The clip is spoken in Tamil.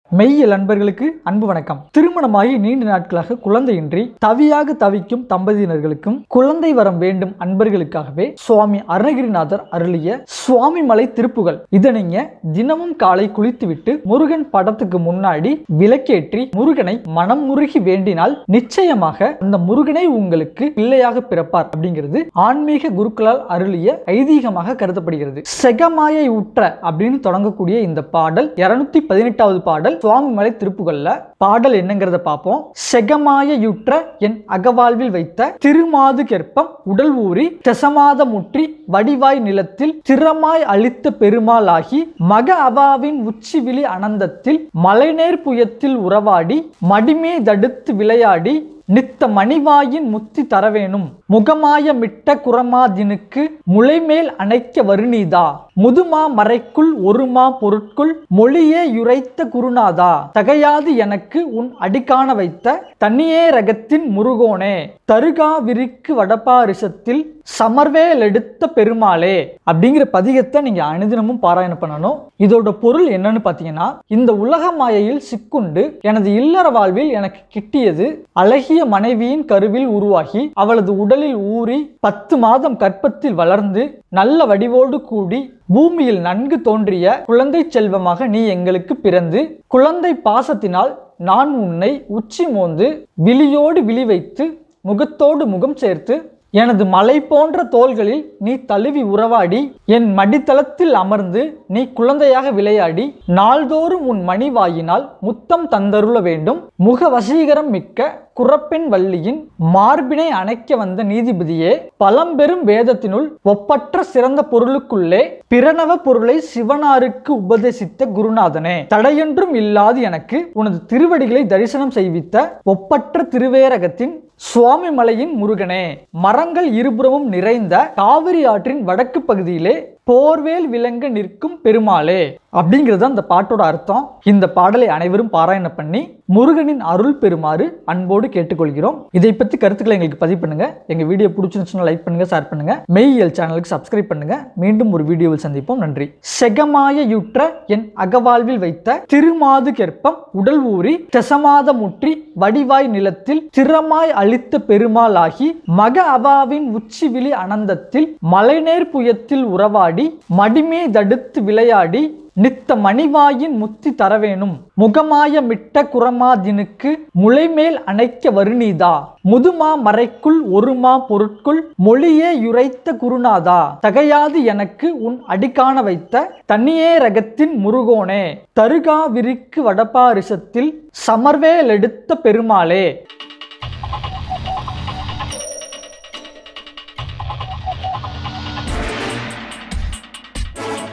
மெய்யியல் அன்பர்களுக்கு அன்பு வணக்கம். திருமணமாகி நீண்ட நாட்களாக குழந்தையின்றி தவியாக தவிக்கும் தம்பதியினர்களுக்கும் குழந்தை வரம் வேண்டும் அன்பர்களுக்காகவே சுவாமி அருணகிரிநாதர் அருளிய சுவாமி மலை திருப்புகள். இதை நீங்க தினமும் காலை குளித்துவிட்டு முருகன் படத்துக்கு முன்னாடி விளக்கேற்றி முருகனை மனம் முருகி வேண்டினால் நிச்சயமாக அந்த முருகனை உங்களுக்கு பிள்ளையாக பிறப்பார் அப்படிங்கிறது ஆன்மீக குருக்களால் அருளிய ஐதீகமாக கருதப்படுகிறது. செகமாயை உற்ற அப்படின்னு தொடங்கக்கூடிய இந்த பாடல் 218வது பாடல் சுவாமி மலை திருப்புகள்ல. பாடல் என்னங்கிறத பார்ப்போம். செகமாயுற்ற என் அகவாழ்வில் வைத்த திருமாது கெற்பம் உடல் ஊறி தெசமாத முற்றி வடிவாய் நிலத்தில் திறமாய் அளித்த பெருமாளாகி மக அவாவின் உச்சி விழி அனந்தத்தில் மலைநேர் புயத்தில் உறவாடி மடிமே தடுத்து விளையாடி நித்த மணிவாயின் முத்தி தரவேணும் முகமாய மிட்ட குரமாதினுக்கு முளைமேல் அணைக்க வருநீதா முதுமா மறைக்குள் ஒருமா பொருட்குள் மொழியே யுரைத்த குருநாதா தகையாது எனக்கு உன் அடிக்காண வைத்த தனியே ரகத்தின் முருகோனே தருகா விரிக்கு வடபாரிசத்தில் சமர்வேல் எடுத்த பெருமாளே அப்படிங்கிற பதிகத்தை நீங்க அனுதினமும் பாராயணம் பண்ணணும். இதோட பொருள் என்னன்னு பாத்தீங்கன்னா, இந்த உலக மாயையில் சிக்குண்டு எனது இல்லற வாழ்வில் எனக்கு கிட்டியது அழகிய மனைவியின் கருவில் உருவாகி அவளது உடலில் ஊறி 10 மாதம் கற்பத்தில் வளர்ந்து நல்ல வடிவோடு கூடி பூமியில் நன்கு தோன்றிய குழந்தை செல்வமாக நீ எங்களுக்கு பிறந்து குழந்தை பாசத்தினால் நான் உன்னை உச்சி மோந்து விழியோடு விழி வைத்து முகத்தோடு முகம் சேர்த்து எனது மலை போன்ற தோள்களில் நீ தழுவி உறவாடி என் மடித்தளத்தில் அமர்ந்து நீ குழந்தையாக விளையாடி நாள்தோறும் உன் மணிவாயினால் முத்தம் தந்தருள வேண்டும். முக வசீகரம் மிக்க குறப்பெண் வள்ளியின் மார்பினை அணைக்க வந்த நீதிபதியே பழம்பெரும் வேதத்தினுள் ஒப்பற்ற சிறந்த பொருளுக்குள்ளே பிரணவ பொருளை சிவனாருக்கு உபதேசித்த குருநாதனே தடையொன்றும் இல்லாது எனக்கு உனது திருவடிகளை தரிசனம் செய்வித்த ஒப்பற்ற திருவேரகத்தின் சுவாமி மலையின் முருகனே மரங்கள் இருபுறமும் நிறைந்த காவிரி ஆற்றின் வடக்கு பகுதியிலே போர்வேல் விளங்க நிற்கும் பெருமாளே அப்படிங்கிறது அந்த பாட்டோட அர்த்தம். இந்த பாடலை அனைவரும் பாராயணம் பண்ணி முருகனின் அருள் பெறுமாறு அன்போடு கேட்டுக்கொள்கிறோம். இதை பற்றி கருத்துக்களை எங்களுக்கு பதிவு பண்ணுங்க. எங்க வீடியோ பிடிச்சிருந்துச்சுன்னா லைக் பண்ணுங்க, ஷேர் பண்ணுங்க. மெய்யியல் சேனலுக்கு சப்ஸ்கிரைப் பண்ணுங்க. மீண்டும் ஒரு வீடியோவில் சந்திப்போம். நன்றி. செகமாயுற்ற என் அகவாழ்வில் வைத்த திருமாது கெற்பம் உடல் ஊறி தெசமாத முற்றி வடிவாய் நிலத்தில் திறமாய் அளித்த பெருமாளாகி மக அவாவின் உச்சி விழி அனந்தத்தில் மலைநேர் புயத்தில் உறவாடி மடிமே தடுத்து விளையாடி நித்த மணிவாயின் முத்தி தரவேணும் முகமாய மிட்ட குரமாதினுக்கு முளைமேல் அணைக்க வருநீதா முதுமா மறைக்குள் ஒருமா பொருட்குள் மொழியே யுரைத்த குருநாதா தகையாது எனக்கு உன் அடிக்காண வைத்த தனியே ரகத்தின் முருகோனே தருகா விரிக்கு வடபாரிசத்தில் சமர்வேல் எடுத்த பெருமாளே.